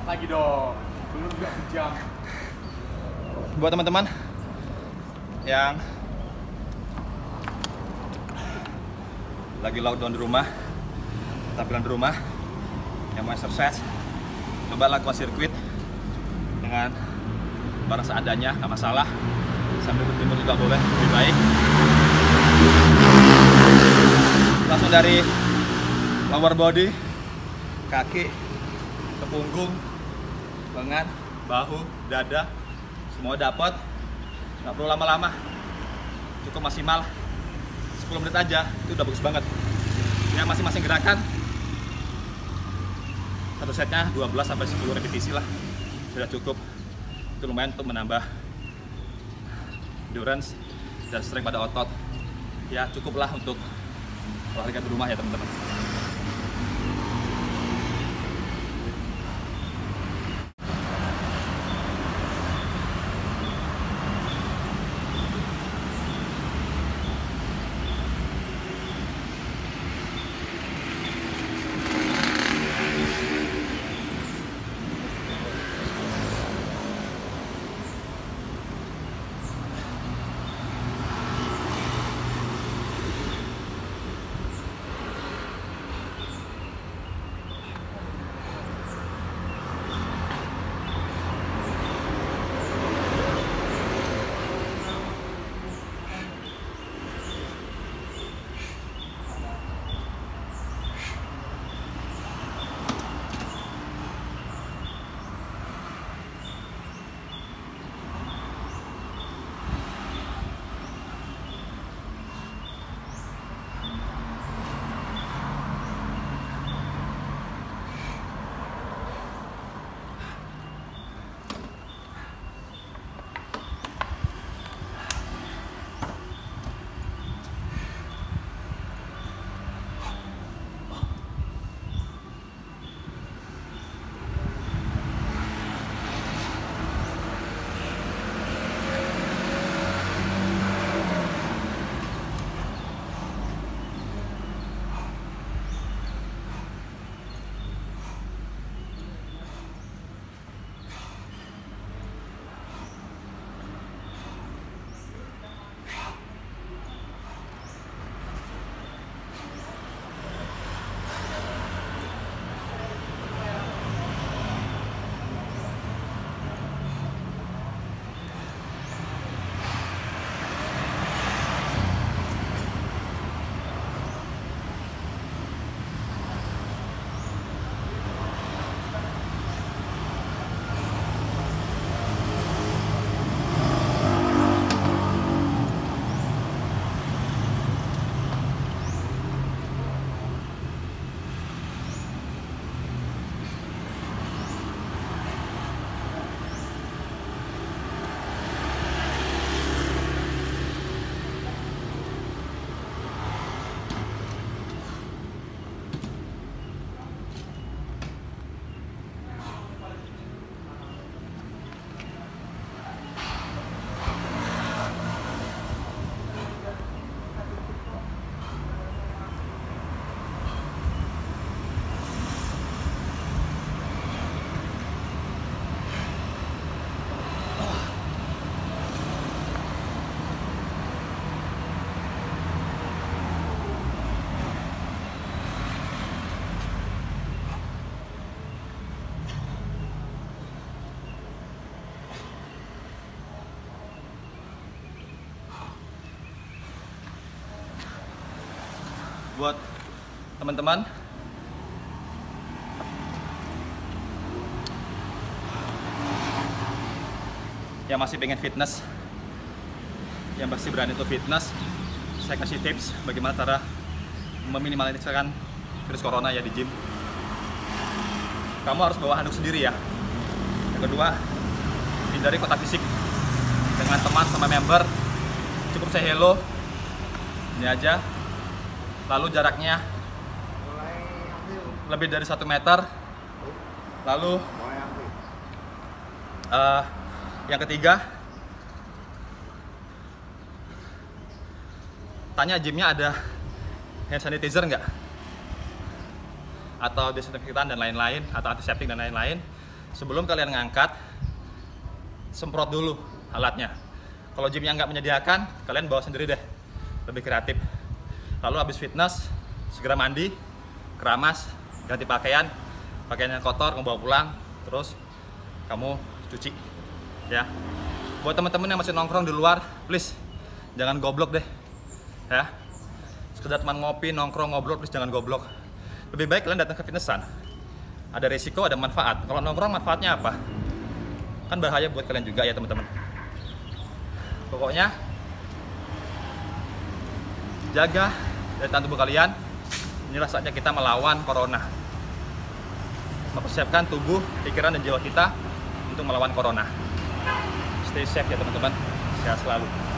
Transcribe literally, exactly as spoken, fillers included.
lagi dong. Belum juga sejam. Buat teman-teman yang lagi lockdown di rumah, tampilan di rumah, yang mau exercise, coba lakukan sirkuit dengan barang seadanya, nggak masalah. Sambil berjemur juga boleh, lebih baik. Langsung dari lower body, kaki, ke punggung, lengan, bahu, dada, semua dapat. Nggak perlu lama-lama, cukup maksimal sepuluh menit aja, itu udah bagus banget. Yang masing-masing gerakan satu setnya dua belas sampai sepuluh repetisi lah, sudah cukup. Itu lumayan untuk menambah endurance dan strength pada otot. Ya cukuplah untuk olahraga di rumah ya teman-teman. Buat teman-teman yang masih pengen fitness, yang masih berani untuk fitness, saya kasih tips bagaimana cara meminimalisirkan virus corona ya di gym. Kamu harus bawa handuk sendiri ya. Yang kedua, hindari kontak fisik dengan teman sama member. Cukup say hello, ini aja. Lalu jaraknya lebih dari satu meter. Lalu uh, yang ketiga, tanya gymnya ada hand sanitizer nggak, atau disinfektan dan lain-lain, atau antiseptik dan lain-lain. sebelum kalian ngangkat, semprot dulu alatnya. Kalau gymnya nggak menyediakan, kalian bawa sendiri deh, lebih kreatif. Lalu habis fitness, segera mandi, keramas, ganti pakaian, pakaian yang kotor kamu bawa pulang, terus kamu cuci, ya. Buat teman-teman yang masih nongkrong di luar, please jangan goblok deh, ya. Sekedar teman ngopi, nongkrong, ngobrol, please jangan goblok. Lebih baik kalian datang ke fitnessan. Ada resiko, ada manfaat. Kalau nongkrong manfaatnya apa? Kan bahaya buat kalian juga ya teman-teman. Pokoknya jaga daya tahan tubuh kalian. Inilah saatnya kita melawan corona. Mempersiapkan tubuh, pikiran, dan jiwa kita untuk melawan corona. Stay safe ya teman-teman. Sehat selalu.